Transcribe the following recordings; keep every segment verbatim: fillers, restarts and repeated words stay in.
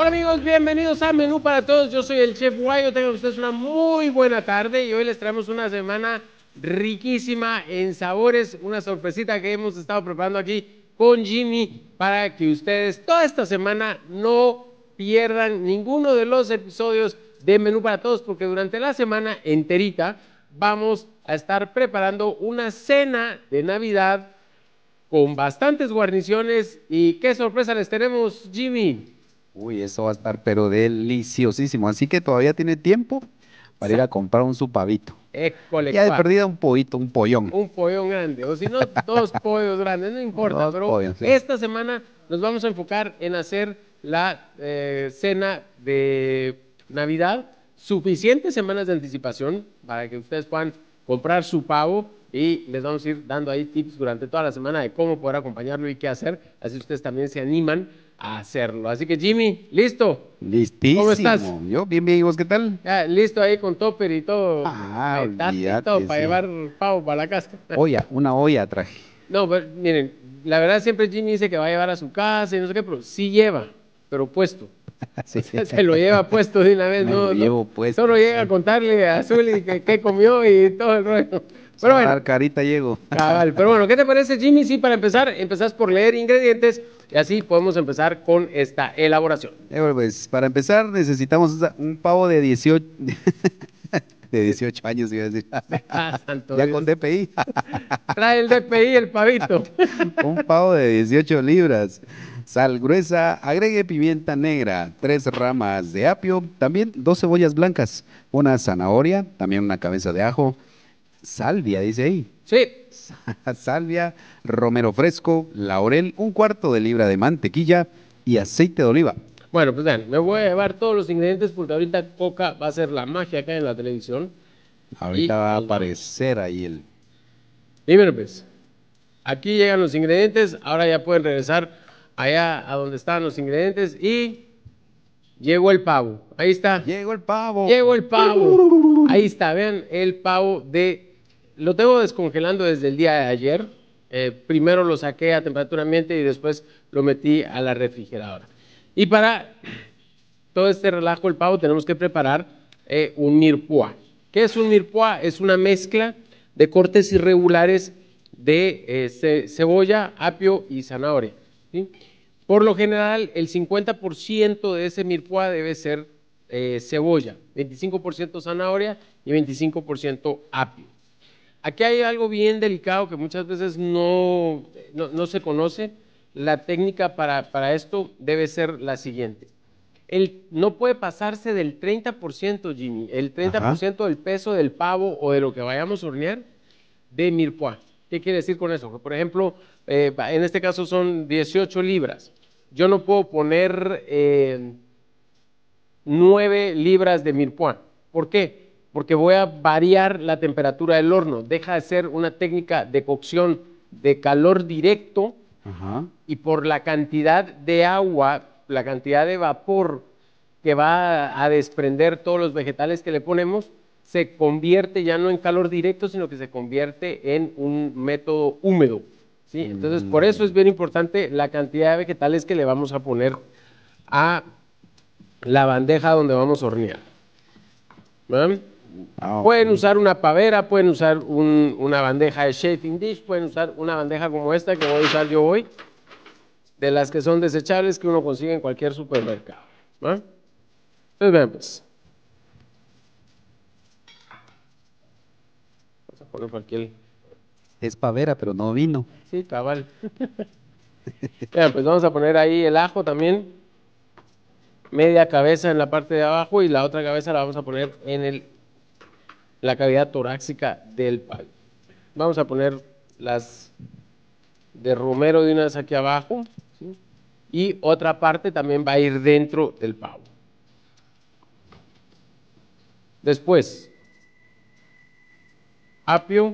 amigos, bienvenidos a Menú para Todos. Yo soy el Chef Guayo, tengan ustedes una muy buena tarde y hoy les traemos una semana riquísima en sabores, una sorpresita que hemos estado preparando aquí con Jimmy para que ustedes toda esta semana no pierdan ninguno de los episodios de Menú para Todos, porque durante la semana enterita vamos a estar preparando una cena de Navidad con bastantes guarniciones. ¿Y qué sorpresa les tenemos, Jimmy? Uy, eso va a estar pero deliciosísimo. Así que todavía tiene tiempo para ir a comprar un su pavito. École, Ya de cua. perdida un pollito, un pollón. Un pollón grande, o si no, dos pollos grandes, no importa, Dos pero pollos, sí. esta semana nos vamos a enfocar en hacer la eh, cena de Navidad, suficientes semanas de anticipación para que ustedes puedan comprar su pavo y les vamos a ir dando ahí tips durante toda la semana de cómo poder acompañarlo y qué hacer, así ustedes también se animan a hacerlo. Así que Jimmy, ¿listo? Listísimo. ¿Cómo estás? Yo, bien, bien, ¿y vos qué tal? Ya, listo ahí con topper y todo, Ah, metate y todo olvídate, para sí. llevar pavo para la casa. Olla, una olla traje. No, pero miren, la verdad siempre Jimmy dice que va a llevar a su casa y no sé qué, pero sí lleva, pero puesto. Sí. O sea, se lo lleva puesto de una vez, Me no, lo no, llevo puesto, solo llega a sí. contarle a Zully que, que comió y todo el rollo. Pero bueno, Dar carita llego. cabal, pero bueno, ¿qué te parece, Jimmy? Sí, para empezar, empezás por leer ingredientes y así podemos empezar con esta elaboración. Eh, bueno, pues, para empezar necesitamos un pavo de dieciocho, de dieciocho años, iba a decir. Ah, santo Ya Dios. con D P I. Trae el D P I, el pavito. Un pavo de dieciocho libras, sal gruesa, agregue pimienta negra, tres ramas de apio, también dos cebollas blancas, una zanahoria, también una cabeza de ajo, salvia, dice ahí, Sí, salvia, romero fresco, laurel, un cuarto de libra de mantequilla y aceite de oliva. bueno, pues vean, me voy a llevar todos los ingredientes porque ahorita Coca va a hacer la magia acá en la televisión. Ahorita Y va a ahí vamos. aparecer ahí el... Primero pues, aquí llegan los ingredientes, ahora ya pueden regresar allá a donde estaban los ingredientes y llegó el pavo, ahí está, Llegó el pavo. llegó el pavo, ahí está, vean el pavo de, lo tengo descongelando desde el día de ayer, eh, primero lo saqué a temperatura ambiente y después lo metí a la refrigeradora. Y para todo este relajo del pavo tenemos que preparar eh, un mirepoix. ¿Qué es un mirepoix? Es una mezcla de cortes irregulares de eh, ce cebolla, apio y zanahoria, ¿sí? Por lo general, el cincuenta por ciento de ese mirepoix debe ser eh, cebolla, veinticinco por ciento zanahoria y veinticinco por ciento apio. Aquí hay algo bien delicado que muchas veces no, no, no se conoce. La técnica para, para esto debe ser la siguiente. El, no puede pasarse del treinta por ciento, Jimmy, el treinta por ciento del peso del pavo o de lo que vayamos a hornear de mirepoix. ¿Qué quiere decir con eso? Que, por ejemplo, eh, en este caso son dieciocho libras. Yo no puedo poner eh, nueve libras de mirepoix. ¿Por qué? Porque voy a variar la temperatura del horno. Deja de ser una técnica de cocción de calor directo. Ajá. Y por la cantidad de agua, la cantidad de vapor que va a desprender todos los vegetales que le ponemos, se convierte ya no en calor directo, sino que se convierte en un método húmedo, ¿sí? Entonces, por eso es bien importante la cantidad de vegetales que le vamos a poner a la bandeja donde vamos a hornear. ¿Ven? Ah, Pueden ok. usar una pavera, pueden usar un, una bandeja de chafing dish, pueden usar una bandeja como esta que voy a usar yo hoy, de las que son desechables que uno consigue en cualquier supermercado, ¿no? Entonces vean pues. Vamos a poner por aquí el... Es pavera, pero no vino. Sí, cabal. Vean, pues vamos a poner ahí el ajo también. Media cabeza en la parte de abajo y la otra cabeza la vamos a poner en el, la cavidad torácica del pavo. Vamos a poner las de romero de una vez aquí abajo, ¿sí? Y otra parte también va a ir dentro del pavo. Después, apio.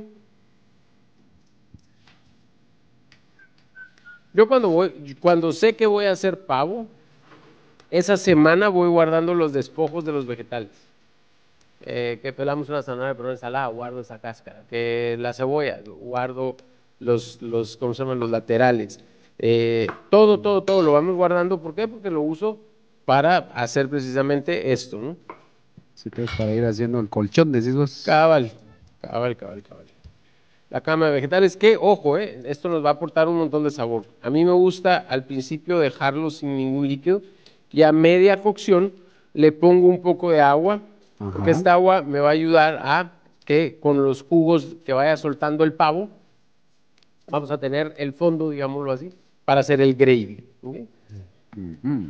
Yo cuando voy, cuando sé que voy a hacer pavo, esa semana voy guardando los despojos de los vegetales. Eh, que pelamos una zanahoria para una ensalada, guardo esa cáscara. Que la cebolla, guardo los, los, ¿cómo se llaman? Los laterales. Eh, todo, todo, todo lo vamos guardando. ¿Por qué? Porque lo uso para hacer precisamente esto, ¿no? Sí, entonces para ir haciendo el colchón, decís vos. Cabal, cabal, cabal, cabal. La cama de vegetales, que, ojo, eh, esto nos va a aportar un montón de sabor. A mí me gusta al principio dejarlo sin ningún líquido y a media cocción le pongo un poco de agua, porque Ajá. esta agua me va a ayudar a que con los jugos que vaya soltando el pavo, vamos a tener el fondo, digámoslo así, para hacer el gravy. ¿Ok? Ujú.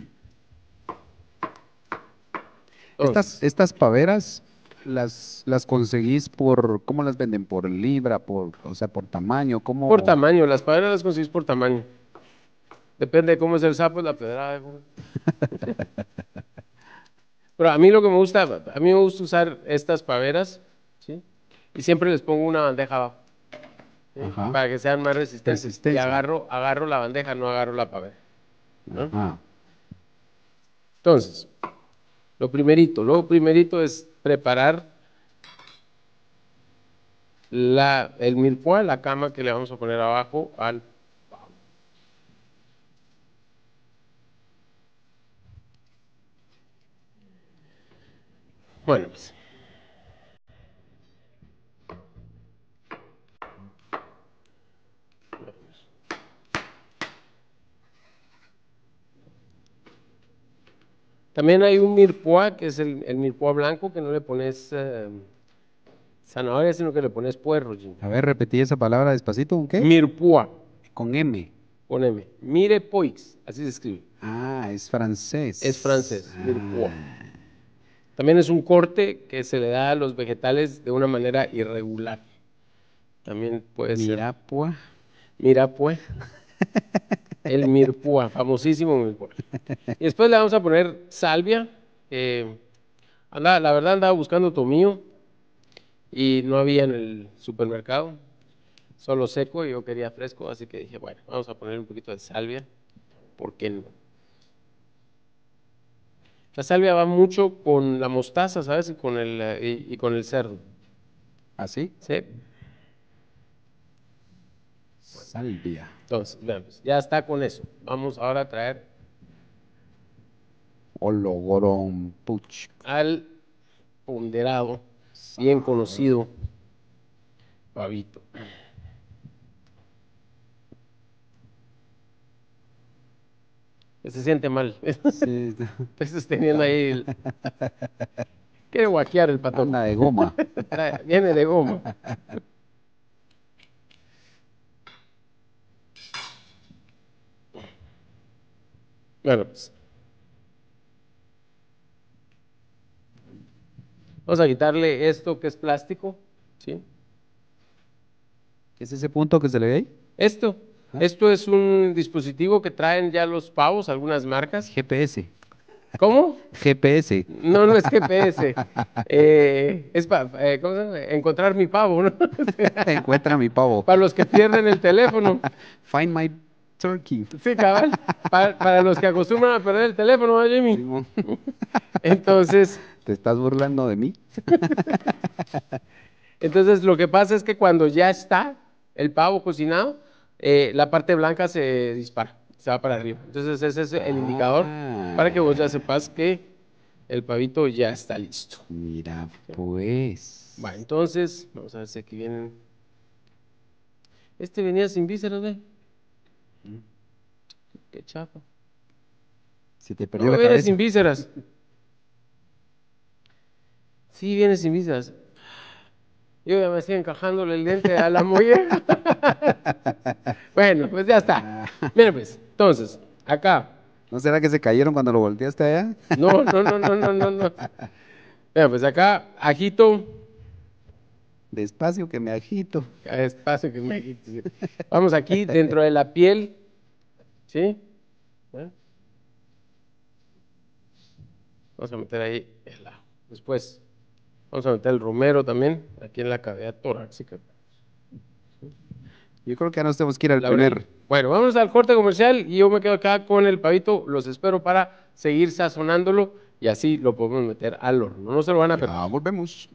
Estas, Entonces, estas paveras las, las conseguís por, ¿cómo las venden? ¿Por libra? Por, o sea, por tamaño, por ¿cómo? tamaño, las paderas las conseguís por tamaño. Depende de cómo es el sapo, es la pedrada. ¿Cómo? Pero a mí lo que me gusta, a mí me gusta usar estas paveras, ¿sí? Y siempre les pongo una bandeja abajo, ¿sí? Ajá. Para que sean más resistentes. Y Resistencia. agarro, agarro la bandeja, no agarro la pavera, ¿no? Ajá. Entonces, lo primerito, lo primerito es preparar la, el mirepoix, la cama que le vamos a poner abajo al pavo. Bueno, pues, también hay un mirepoix, que es el, el mirepoix blanco, que no le pones eh, zanahoria, sino que le pones puerro, Jim. A ver, repetí esa palabra despacito, ¿un qué? Mirepoix, Con M. con M. Mirepoix, así se escribe. Ah, es francés. Es francés, mirepoix. Ah, También es un corte que se le da a los vegetales de una manera irregular. También puede ser. mira, pues. Mira, pues, el mirepoix, famosísimo mirepoix. Y después le vamos a poner salvia. eh, anda, la verdad andaba buscando tomillo y no había en el supermercado, solo seco y yo quería fresco, así que dije, bueno, vamos a poner un poquito de salvia, ¿por qué no? La salvia va mucho con la mostaza, ¿sabes? Y con el, eh, y, y con el cerdo. ¿Así? ¿Sí? Salvia. Entonces, vean, pues, ya está con eso. Vamos ahora a traer Ologoron puch. al ponderado, bien conocido, pavito. Que se siente mal. Sí, Estás teniendo ahí el... Quiere guaquear el patojo. anda de goma. Trae- Viene de goma. Bueno, pues, vamos a quitarle esto que es plástico, ¿sí? ¿Qué es ese punto que se le ve ahí? Esto, Ah, esto es un dispositivo que traen ya los pavos, algunas marcas. G P S. ¿Cómo? G P S. No, no es G P S. Eh, es para encontrar mi pavo, ¿no? Encuentra mi pavo. Para los que pierden el teléfono. Find my turkey. Sí, cabal. Para, para los que acostumbran a perder el teléfono, ¿no, Jimmy? Simón. Entonces, ¿Te estás burlando de mí? entonces lo que pasa es que cuando ya está el pavo cocinado, eh, la parte blanca se dispara, se va para arriba. Entonces ese es el indicador para que vos ya Ah, sepas que el pavito ya está listo. mira, pues. Va, entonces, vamos a ver si aquí vienen. Este venía sin vísceras, ¿ve? Qué chafa. Se te perdió No, la viene sin cabeza. vísceras. Sí, viene sin vísceras. Yo ya me estoy encajándole el diente a la molleja. Bueno, pues ya está. Miren pues, entonces, acá. ¿No será que se cayeron cuando lo volteaste allá? No, no, no, no, no, no, no. Mira, pues acá, ajito. Despacio que me agito. Cada espacio que me agite, sí. Vamos aquí dentro de la piel. ¿Sí? ¿Eh? Vamos a meter ahí el ajo. Después, vamos a meter el romero también, aquí en la cavidad torácica. Yo creo que ya nos tenemos que ir al Laurel. primer. Bueno, vamos al corte comercial y yo me quedo acá con el pavito. Los espero para seguir sazonándolo y así lo podemos meter al horno. No se lo van a perder. Ya volvemos.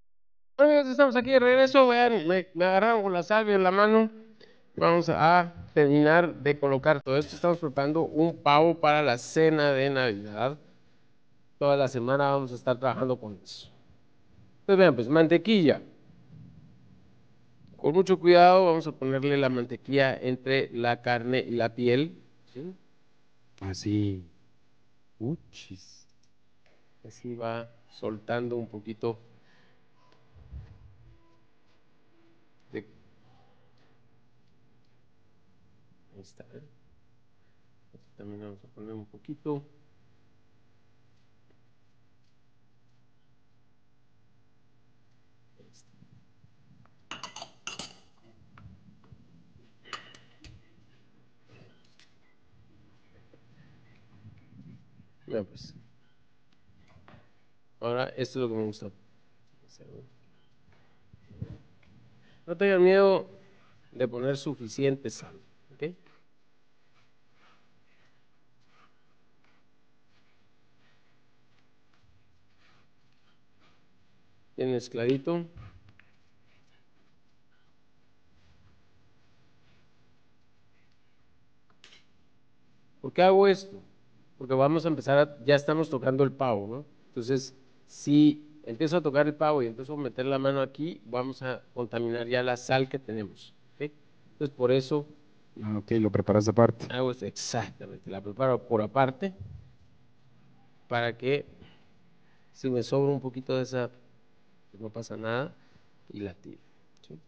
Bueno, amigos, estamos aquí de regreso. Vean, me, me agarraron con la salvia en la mano. Vamos a terminar de colocar todo esto, estamos preparando un pavo para la cena de Navidad. Toda la semana vamos a estar trabajando con eso. Entonces vean, pues mantequilla. Con mucho cuidado vamos a ponerle la mantequilla entre la carne y la piel. ¿Sí? Así. Uchis. Así va soltando un poquito de... Ahí está. ¿eh? Aquí también vamos a poner un poquito. Ahí está. Vean pues. Ahora, esto es lo que me gusta. No tengan miedo de poner suficiente sal, ¿ok? Bien mezcladito. ¿Por qué hago esto? Porque vamos a empezar, a, ya estamos tocando el pavo, ¿no? Entonces, si empiezo a tocar el pavo y empiezo a meter la mano aquí, vamos a contaminar ya la sal que tenemos, ¿ok? Entonces, por eso... Ah, ok, lo preparas aparte. Hago esto, exactamente, la preparo por aparte, para que si me sobra un poquito de esa, pues no pasa nada, y la tiro, ¿sí?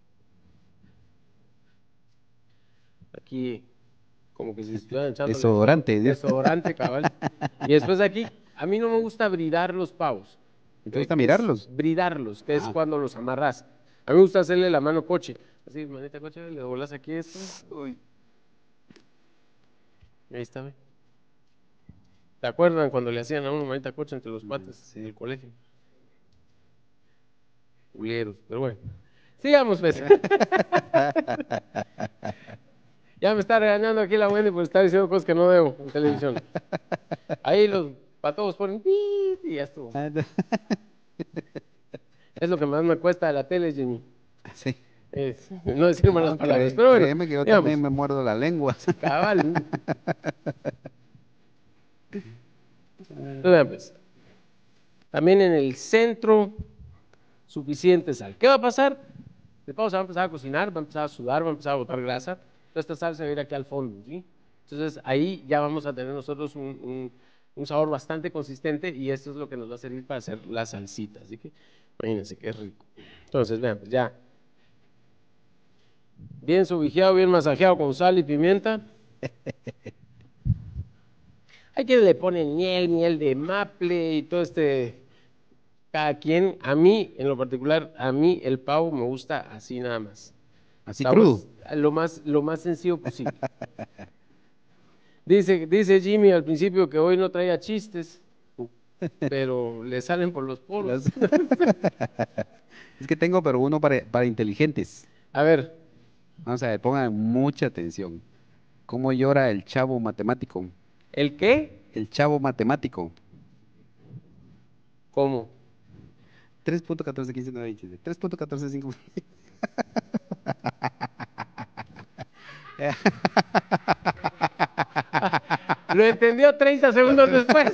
Aquí... como que si estuvieran echando desodorante, desodorante, cabal. Y después aquí, a mí no me gusta bridar los pavos. ¿Te gusta mirarlos? Bridarlos, que ah. es cuando los amarras. A mí me gusta hacerle la mano coche. Así, manita coche, le doblas aquí esto. Uy. Ahí está, ¿ve? ¿Te acuerdan cuando le hacían a uno manita coche entre los patas sí. del colegio? Culieros, pero bueno. Sigamos, pues. Ya me está regañando aquí la Wendy por estar diciendo cosas que no debo en televisión. Ahí los patos ponen y ya estuvo. Es lo que más me cuesta de la tele, Jimmy. Sí. Es, no decir malas no, palabras, cree, pero bueno. Créeme que yo digamos, también me muerdo la lengua. Cabal. Entonces, pues, también en el centro, suficiente sal. ¿Qué va a pasar? El pavo se va a empezar a cocinar, va a empezar a sudar, va a empezar a botar grasa. Toda esta sal se va a ir aquí al fondo, ¿sí? Entonces ahí ya vamos a tener nosotros un, un, un sabor bastante consistente y esto es lo que nos va a servir para hacer la salsita. Así que imagínense qué rico. Entonces, vean, pues ya. Bien subijeado, bien masajeado con sal y pimienta. Hay quienes le ponen miel, miel de maple y todo este... Cada quien, a mí, en lo particular, a mí el pavo me gusta así nada más. Así Sabor, crudo. Lo más, lo más sencillo posible. Dice, dice Jimmy al principio que hoy no traía chistes, pero le salen por los poros. Es que tengo, pero uno para, para inteligentes. A ver. Vamos a ver, pongan mucha atención. ¿Cómo llora el chavo matemático? ¿El qué? El chavo matemático. ¿Cómo? tres punto catorce quince nueve veinte. tres punto catorce cinco. Lo entendió treinta segundos después.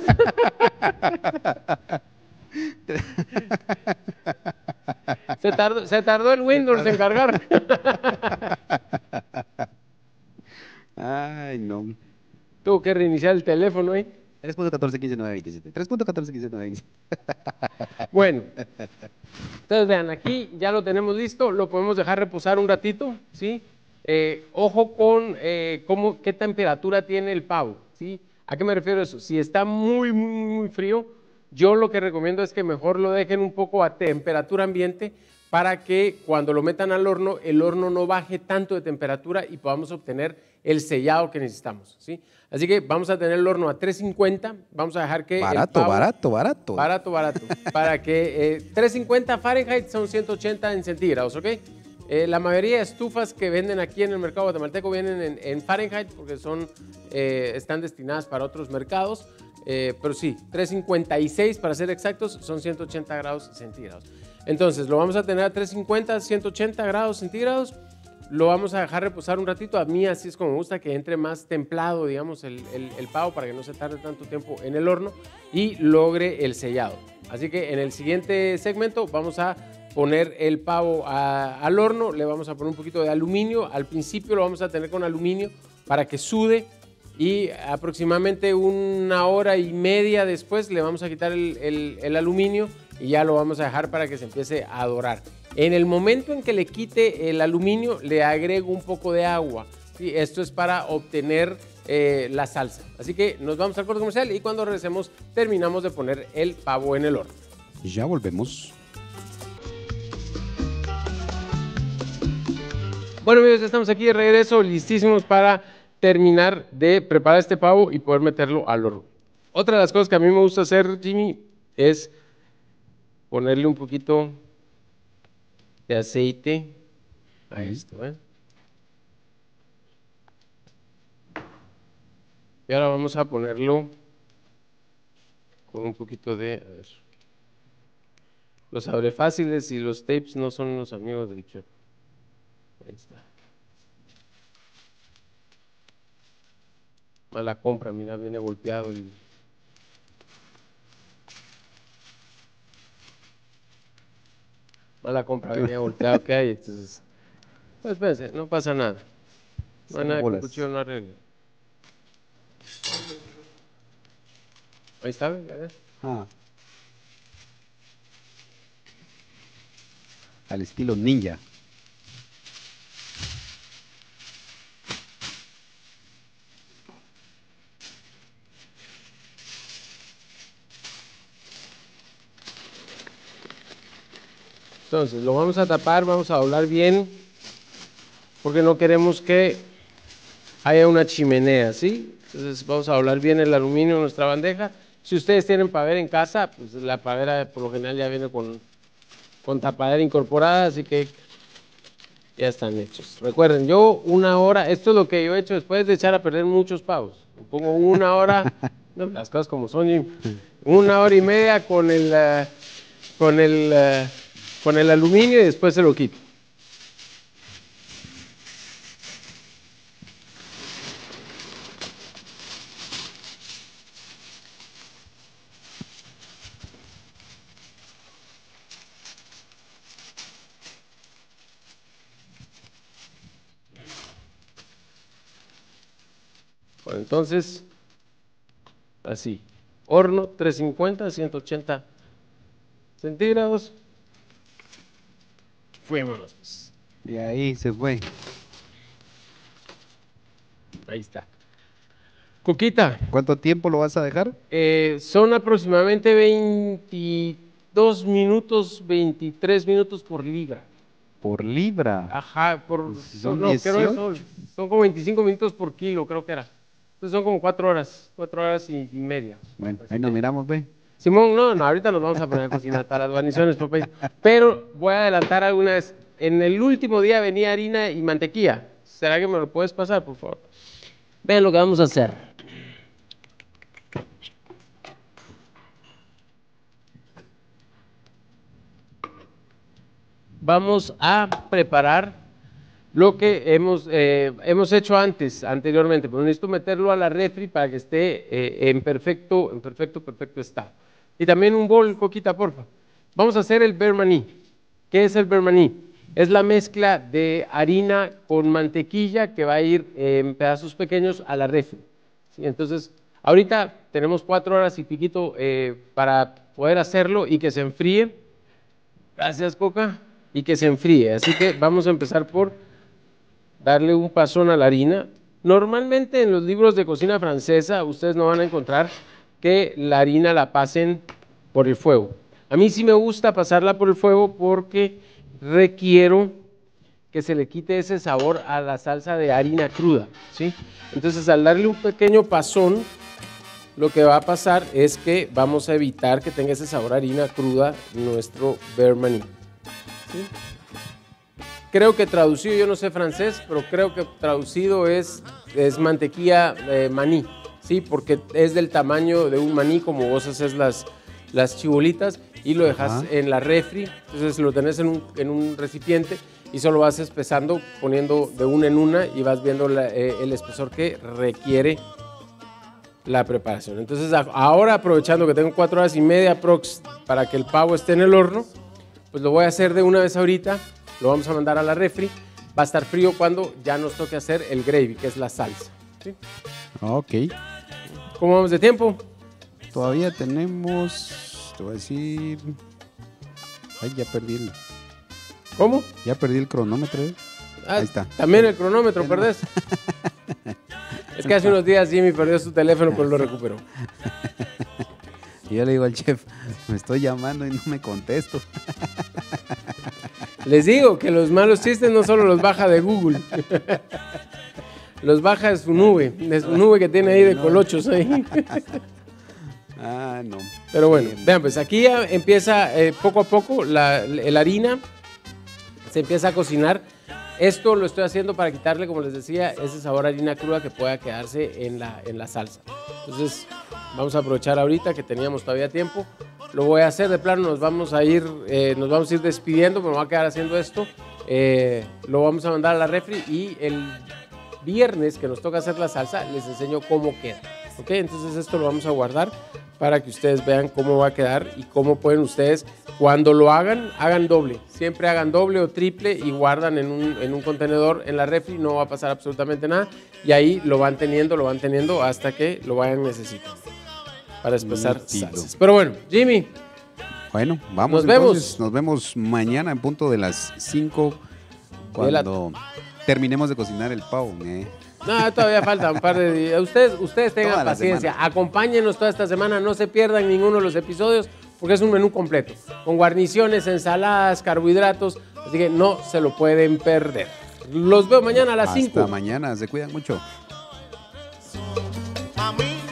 se, tardó, se tardó el Windows en cargar. Ay, no. Tuvo que reiniciar el teléfono ahí. ¿eh? tres punto catorce quince nueve veintisiete. tres punto catorce quince nueve veintisiete. Bueno, entonces vean, aquí ya lo tenemos listo, lo podemos dejar reposar un ratito, ¿sí? Eh, ojo con eh, cómo, qué temperatura tiene el pavo, ¿sí? ¿A qué me refiero a eso? Si está muy, muy, muy frío, yo lo que recomiendo es que mejor lo dejen un poco a temperatura ambiente para que cuando lo metan al horno, el horno no baje tanto de temperatura y podamos obtener el sellado que necesitamos, ¿sí? Así que vamos a tener el horno a trescientos cincuenta, vamos a dejar que Barato, el pavo, barato, barato. Barato, barato. Para que eh, trescientos cincuenta Fahrenheit son ciento ochenta en centígrados, ¿ok? Eh, la mayoría de estufas que venden aquí en el mercado guatemalteco vienen en, en Fahrenheit porque son, eh, están destinadas para otros mercados, eh, pero sí, trescientos cincuenta y seis para ser exactos son ciento ochenta grados centígrados. Entonces lo vamos a tener a trescientos cincuenta, ciento ochenta grados centígrados lo vamos a dejar reposar un ratito. A mí así es como me gusta, que entre más templado, digamos, el, el, el pavo, para que no se tarde tanto tiempo en el horno y logre el sellado. Así que en el siguiente segmento vamos a poner el pavo a, al horno, le vamos a poner un poquito de aluminio. Al principio lo vamos a tener con aluminio para que sude, y aproximadamente una hora y media después le vamos a quitar el, el, el aluminio y ya lo vamos a dejar para que se empiece a dorar. En el momento en que le quite el aluminio, le agrego un poco de agua. ¿Sí? Esto es para obtener eh, la salsa. Así que nos vamos al corte comercial y cuando regresemos terminamos de poner el pavo en el horno. Ya volvemos. Bueno, amigos, estamos aquí de regreso, listísimos para terminar de preparar este pavo y poder meterlo al horno. Otra de las cosas que a mí me gusta hacer, Jimmy, es ponerle un poquito de aceite a esto, ¿eh? Y ahora vamos a ponerlo con un poquito de... A ver, los abrefáciles y los tapes no son los amigos del chef. Ahí está. Mala compra, mira, viene golpeado el... Mala compra, venía golpeado, ¿qué hay? Entonces, pues espérense, no pasa nada. No hay nada que un cuchillo no arregle. Ahí está, ¿ves? Ah. Al estilo ninja. Entonces, lo vamos a tapar, vamos a doblar bien, porque no queremos que haya una chimenea, ¿sí? Entonces, vamos a doblar bien el aluminio en nuestra bandeja. Si ustedes tienen pavera en casa, pues la pavera por lo general ya viene con, con tapadera incorporada, así que ya están hechos. Recuerden, yo una hora, esto es lo que yo he hecho después de echar a perder muchos pavos. Pongo una hora, no, las cosas como son, una hora y media con el, uh, con el, uh, con el aluminio y después se lo quito. Bueno, entonces, así, horno trescientos cincuenta, ciento ochenta centígrados. Fuémonos. Y ahí se fue. Ahí está. Coquita. ¿Cuánto tiempo lo vas a dejar? Eh, son aproximadamente veintidós minutos, veintitrés minutos por libra. Por libra. Ajá, por, Pues si son no, creo dieciocho. eso, son como veinticinco minutos por kilo, creo que era. Entonces son como cuatro horas, cuatro horas y, y media. Bueno, ahí nos miramos, ve. Simón, no, no, ahorita nos vamos a poner a cocinar para las guarniciones, papá. Pero voy a adelantar algunas. En el último día venía harina y mantequilla. ¿Será que me lo puedes pasar, por favor? Vean lo que vamos a hacer. Vamos a preparar lo que hemos, eh, hemos hecho antes, anteriormente. Pero necesito meterlo a la refri para que esté eh, en perfecto, en perfecto, perfecto estado. Y también un bol, Coquita, porfa. Vamos a hacer el beurre maní. ¿Qué es el beurre maní? Es la mezcla de harina con mantequilla que va a ir eh, en pedazos pequeños a la refri. ¿Sí? Entonces, ahorita tenemos cuatro horas y piquito eh, para poder hacerlo y que se enfríe. Gracias, Coca. Y que se enfríe. Así que vamos a empezar por darle un pasón a la harina. Normalmente en los libros de cocina francesa ustedes no van a encontrar que la harina la pasen por el fuego. A mí sí me gusta pasarla por el fuego porque requiero que se le quite ese sabor a la salsa de harina cruda, ¿sí? Entonces, al darle un pequeño pasón, lo que va a pasar es que vamos a evitar que tenga ese sabor a harina cruda nuestro beurre maní. ¿Sí? Creo que traducido, yo no sé francés, pero creo que traducido es, es mantequilla eh, maní, ¿sí? Porque es del tamaño de un maní, como vos haces las, las chibolitas, y lo dejas Ajá. en la refri. Entonces lo tenés en un, en un recipiente y solo vas espesando, poniendo de una en una y vas viendo la, eh, el espesor que requiere la preparación. Entonces a, ahora, aprovechando que tengo cuatro horas y media prox para que el pavo esté en el horno, pues lo voy a hacer de una vez ahorita, lo vamos a mandar a la refri. Va a estar frío cuando ya nos toque hacer el gravy, que es la salsa. ¿Sí? Ok. ¿Cómo vamos de tiempo? Todavía tenemos, te voy a decir... Ay, ya perdí el, ¿Cómo? ya perdí el cronómetro. ¿eh? Ah, Ahí está. También el cronómetro, ¿perdés? Es que hace unos días Jimmy perdió su teléfono, pero lo recuperó. Y yo le digo al chef, me estoy llamando y no me contesto. Les digo que los malos chistes no solo los baja de Google. Los baja de su nube, de su nube que tiene ahí de colochos ahí. Ah, no. Pero bueno, vean, pues aquí ya empieza eh, poco a poco la, la harina, se empieza a cocinar. Esto lo estoy haciendo para quitarle, como les decía, ese sabor a harina cruda que pueda quedarse en la, en la salsa. Entonces, vamos a aprovechar ahorita que teníamos todavía tiempo. Lo voy a hacer de plano, nos vamos a ir, eh, nos vamos a ir despidiendo, me voy a quedar haciendo esto. Eh, lo vamos a mandar a la refri y el viernes que nos toca hacer la salsa, les enseño cómo queda. ¿Ok? Entonces esto lo vamos a guardar para que ustedes vean cómo va a quedar y cómo pueden ustedes, cuando lo hagan, hagan doble. Siempre hagan doble o triple y guardan en un, en un contenedor en la refri, no va a pasar absolutamente nada. Y ahí lo van teniendo, lo van teniendo hasta que lo vayan necesitando para espesar Nítido. salsas. Pero bueno, Jimmy. Bueno, vamos Nos entonces. vemos. Nos vemos mañana en punto de las cinco De la- cuando terminemos de cocinar el pavo. ¿eh? No, todavía falta un par de días. Ustedes, ustedes tengan Toda la paciencia. semana. Acompáñenos toda esta semana. No se pierdan ninguno de los episodios porque es un menú completo. Con guarniciones, ensaladas, carbohidratos. Así que no se lo pueden perder. Los veo mañana a las cinco. Hasta mañana, se cuidan mucho. A mí